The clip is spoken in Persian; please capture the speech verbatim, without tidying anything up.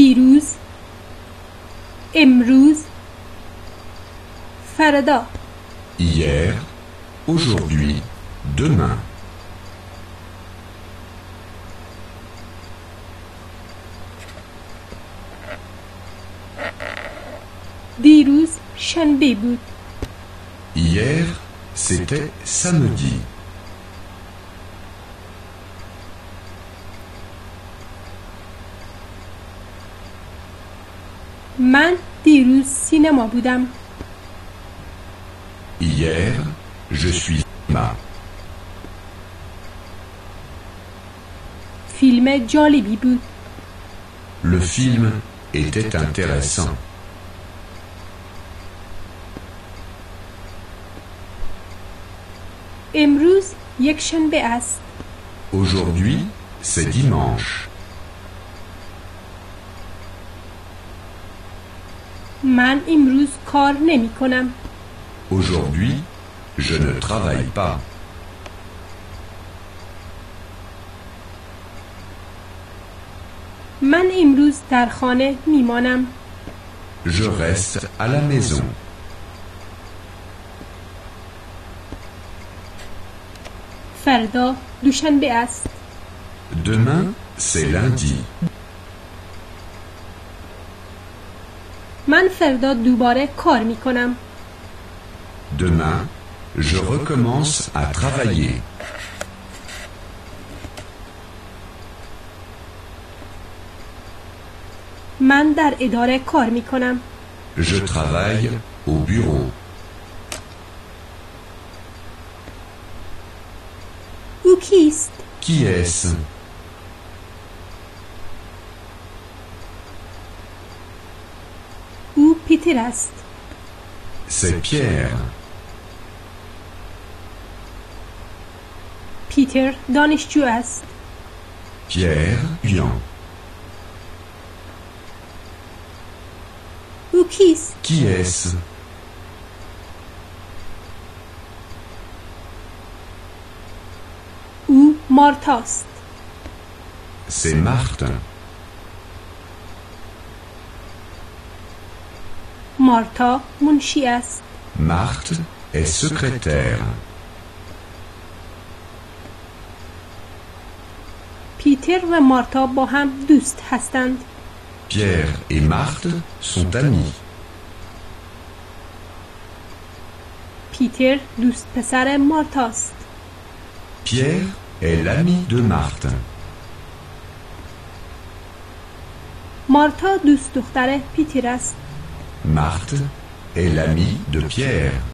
دیروز، امروز، فردا. Hier, aujourd'hui, demain. دیروز شنبه بود. Hier, c'était samedi. من دیروز سینما بودم. Hier, je suis ma. فیلم جالبی بود. Le film était intéressant. امروز یک شنبه است. Aujourd'hui, c'est dimanche. من امروز کار نمی کنم. Aujourd'hui, je ne travaille pas. من امروز در خانه می مانم. Je reste à la maison. فردا دوشنبه است. Demain, c'est lundi. من فردا دوباره کار می کنم. Demain, je recommence à travailler. من در اداره کار می کنم. Je travaille au bureau. او کیست؟ Qui est-ce? او پیتر است. C'est Pierre. پیتر دانشجو است. Pierre Pian. او کیست؟ Qui est-ce? او مارتاست. C'est Marthe. مارتا منشی است. Marthe est secrétaire. پیتر و مارتا با هم دوست هستند. Pierre et Marthe sont amis. پیتر دوست پسر مارتاست. Pierre est l'ami de Marthe. مارتا دوست دختر پیتر است. Marthe est l'amie de Pierre.